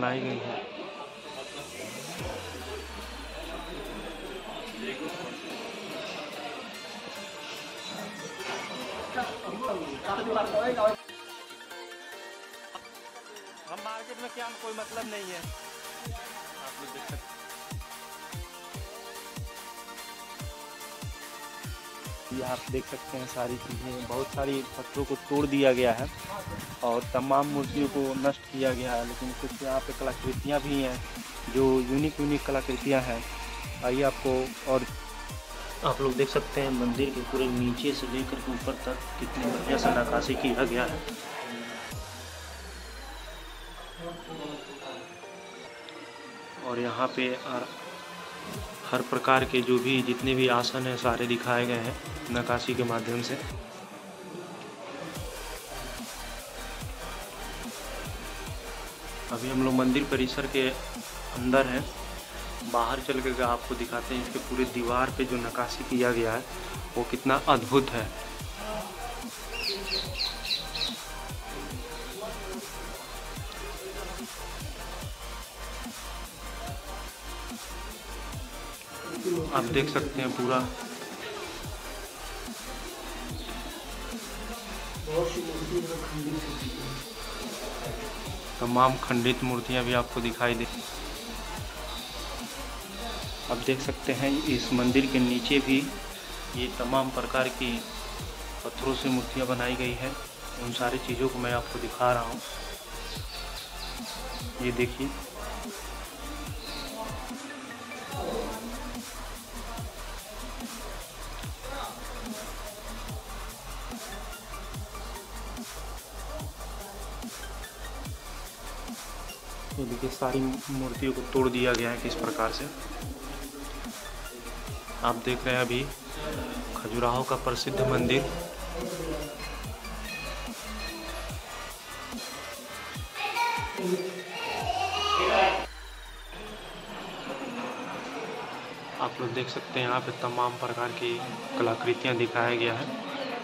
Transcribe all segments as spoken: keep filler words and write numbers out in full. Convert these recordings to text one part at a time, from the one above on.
बनाई गई है। हम मार्केट में क्या कोई मतलब नहीं है, आप लोग देख सकते हैं। आप देख सकते हैं सारी चीज़ें, बहुत सारी पत्थरों को तोड़ दिया गया है और तमाम मूर्तियों को नष्ट किया गया है, लेकिन कुछ यहाँ पे कलाकृतियाँ भी हैं जो यूनिक यूनिक कलाकृतियाँ हैं। आइए आपको, और आप लोग देख सकते हैं मंदिर के पूरे नीचे से लेकर के ऊपर तक कितनी बढ़िया से नक्काशी किया गया है। और यहाँ पे हर प्रकार के जो भी जितने भी आसन हैं सारे दिखाए गए हैं नक्काशी के माध्यम से। अभी हम लोग मंदिर परिसर के अंदर हैं, बाहर चल के आपको दिखाते हैं इसके पूरे दीवार पे जो नक्काशी किया गया है वो कितना अद्भुत है। आप देख सकते हैं पूरा तमाम खंडित मूर्तियां भी आपको दिखाई दे। आप देख सकते हैं इस मंदिर के नीचे भी ये तमाम प्रकार की पत्थरों से मूर्तियां बनाई गई है। उन सारी चीज़ों को मैं आपको दिखा रहा हूँ। ये देखिए, ये देखिए सारी मूर्तियों को तोड़ दिया गया है किस प्रकार से। आप देख रहे हैं अभी खजुराहो का प्रसिद्ध मंदिर। आप लोग देख सकते हैं यहाँ पे तमाम प्रकार की कलाकृतियाँ दिखाया गया है।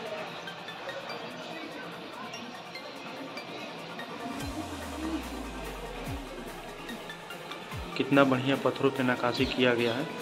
कितना बढ़िया पत्थरों पे नक्काशी किया गया है।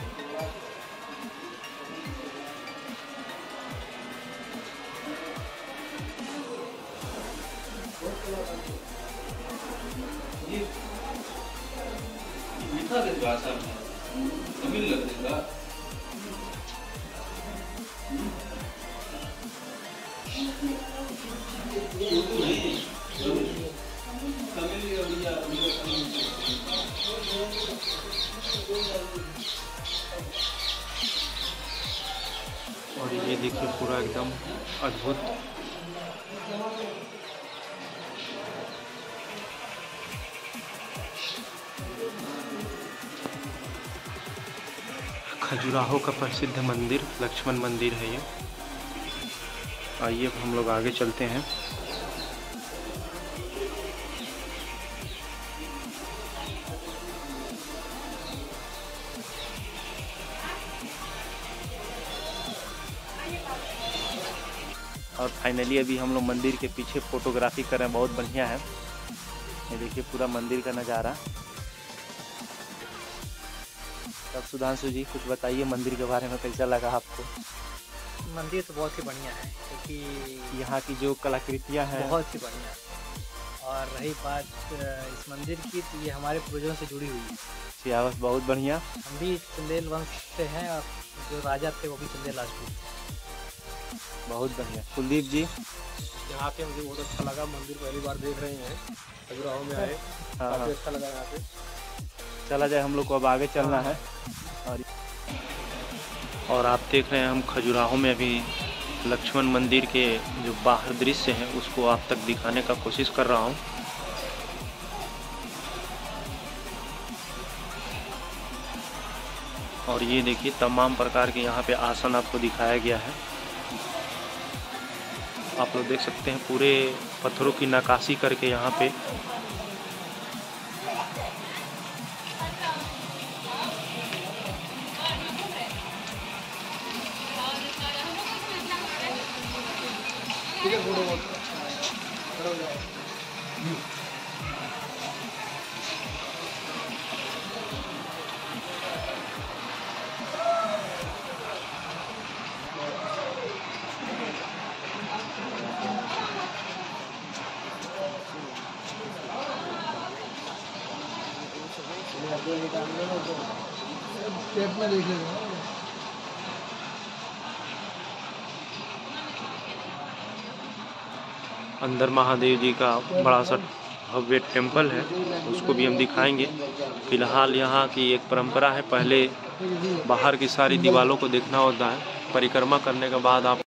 और ये देखिए पूरा एकदम अद्भुत। खजुराहो का प्रसिद्ध मंदिर लक्ष्मण मंदिर है ये। आइए अब हम लोग आगे चलते हैं। और फाइनली अभी हम लोग मंदिर के पीछे फोटोग्राफी कर रहे हैं, बहुत बढ़िया है। ये देखिए पूरा मंदिर का नज़ारा। तब सुधांशु जी कुछ बताइए मंदिर के बारे में, कैसा लगा आपको? मंदिर तो बहुत ही बढ़िया है, क्योंकि यहाँ की जो कलाकृतियाँ हैं बहुत ही बढ़िया है। और रही बात इस मंदिर की, तो ये हमारे पूर्वजों से जुड़ी हुई है। सियावत बहुत बढ़िया। हम भी चंदेल वंश से हैं और जो राजा थे वो भी चंदेल राजपूत। बहुत बढ़िया। कुलदीप जी? यहाँ पे मुझे बहुत अच्छा लगा, मंदिर पहली बार देख रहे हैं, खजुराहो में आए, काफी अच्छा लगा यहाँ पे। चला जाए, हम लोग को अब आगे चलना है। और और आप देख रहे हैं हम खजुराहो में अभी लक्ष्मण मंदिर के जो बाहर दृश्य हैं उसको आप तक दिखाने का कोशिश कर रहा हूँ। और ये देखिए तमाम प्रकार के यहाँ पे आसन आपको दिखाया गया है। आप लोग देख सकते हैं पूरे पत्थरों की नक्काशी करके यहाँ पे अंदर महादेव जी का बड़ा सा भव्य टेम्पल है, उसको भी हम दिखाएंगे। फिलहाल यहाँ की एक परंपरा है, पहले बाहर की सारी दीवारों को देखना होता है, परिक्रमा करने के बाद आप